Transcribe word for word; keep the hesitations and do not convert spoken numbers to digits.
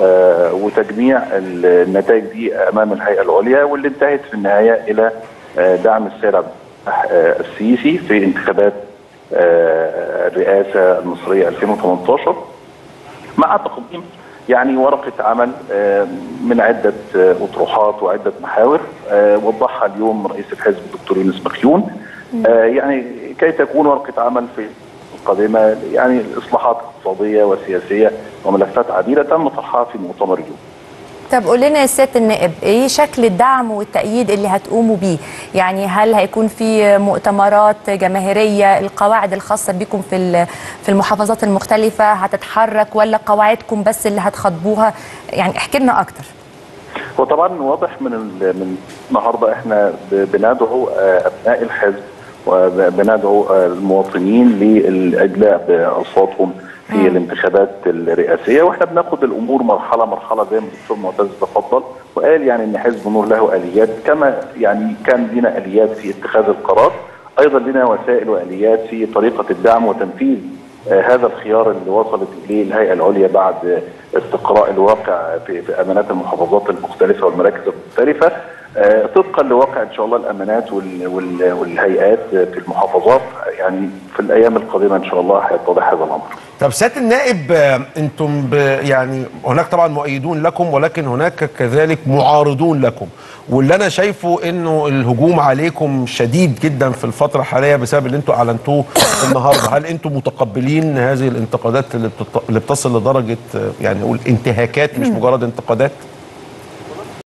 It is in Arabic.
وتجميع النتائج دي امام الهيئه العليا، واللي انتهت في النهايه الى دعم السيد عبد الفتاح السيسي في انتخابات الرئاسه المصريه ألفين وثمانية عشر، مع تقديم يعني ورقه عمل من عده اطروحات وعده محاور وضحها اليوم رئيس الحزب الدكتور يونس مخيون، يعني كي تكون ورقه عمل في القادمه يعني اصلاحات اقتصاديه وسياسيه وملفات عديده تم طرحها في مؤتمر اليوم. طب قول لنا يا سياده النائب، ايه شكل الدعم والتأييد اللي هتقوموا بيه؟ يعني هل هيكون في مؤتمرات جماهيريه، القواعد الخاصه بكم في في المحافظات المختلفه هتتحرك، ولا قواعدكم بس اللي هتخاطبوها؟ يعني احكي لنا اكتر. هو طبعا واضح من من النهارده احنا بندعو ابناء الحزب وبندعو المواطنين للادلاء باصواتهم في م. الانتخابات الرئاسيه، واحنا بناخد الامور مرحله مرحله زي ما الدكتور معتز تفضل وقال، يعني ان حزب النور له اليات، كما يعني كان لنا اليات في اتخاذ القرار، ايضا لنا وسائل واليات في طريقه الدعم وتنفيذ آه هذا الخيار اللي وصلت اليه الهيئه العليا بعد استقراء الواقع في, في امانات المحافظات المختلفه والمراكز المختلفه، آه طبقا لواقع ان شاء الله الامانات وال وال والهيئات في المحافظات. يعني في الايام القادمه ان شاء الله هيتضح هذا الامر. طب سياده النائب، انتم يعني هناك طبعا مؤيدون لكم، ولكن هناك كذلك معارضون لكم، واللي انا شايفه انه الهجوم عليكم شديد جدا في الفتره الحاليه بسبب اللي انتم اعلنتوه النهارده. هل انتم متقبلين هذه الانتقادات اللي بتصل لدرجه يعني نقول انتهاكات مش مجرد انتقادات؟